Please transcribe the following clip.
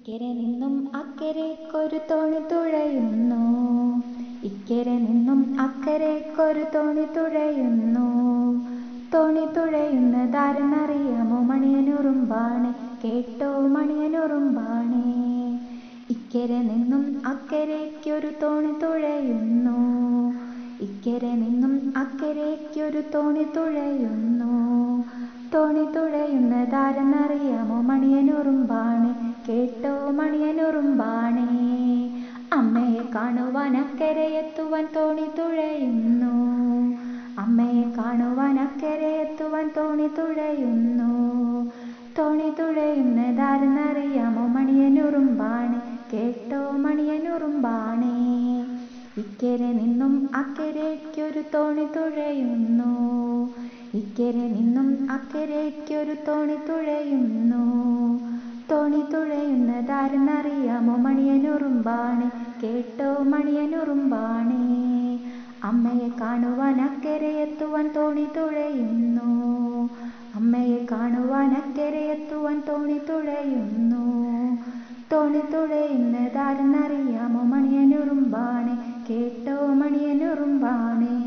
ഇക്കരെ നിന്നും അക്കരയ്ക്കൊരു തോണി തുഴയുന്നു. ഇക്കരെ നിന്നും അക്കരയ്ക്കൊരു തോണി തുഴയുന്നു. തോണി തുഴയുന്നതാരെന്നറിയാമോ? മണിയനുറുമ്പാണ്. കേട്ടോ മണിയനുറുമ്പാണ്. ഇക്കരെ നിന്നും അക്കരയ്ക്കൊരു തോണി തുഴയുന്നു. ഇക്കരെ നിന്നും അക്കരയ്ക്കൊരു തോണി തുഴയുന്നു. തോണി തുഴയുന്നതാരെന്നറിയാമോ? മണിയനുറുമ്പാണ്. കേട്ടോ മണിയനുറുമ്പാണ്. അമ്മയെ കാണുവാൻ അക്കരയെത്തുവാൻ തോണി തുഴയുന്നു. അമ്മയെ കാണുവാൻ അക്കരയെത്തുവാൻ തോണി തുഴയുന്നു. തോണി തുഴയുന്നതാരെന്നറിയാമോ? മണിയനുറുമ്പാണ്. കേട്ടോ മണിയനുറുമ്പാണ്. ഇക്കരെ നിന്നും അക്കരയ്ക്കൊരു തോണി തുഴയുന്നു. ഇക്കരെ നിന്നും അക്കരയ്ക്കൊരു തോണി തുഴയുന്നു. തോണി തുഴയുന്നതാരെന്നറിയാമോ? മണിയനുറുമ്പാണ്. കേട്ടോ മണിയനുറുമ്പാണ്. അമ്മയെ കാണുവാൻ അക്കരയെത്തുവാൻ തോണി തുഴയുന്നു. അമ്മയെ കാണുവാൻ അക്കരയെത്തുവാൻ തോണി തുഴയുന്നു. തോണി തുഴയുന്നതാരെന്നറിയാമോ? മണിയനുറുമ്പാണ്. കേട്ടോ മണിയനുറുമ്പാണ്.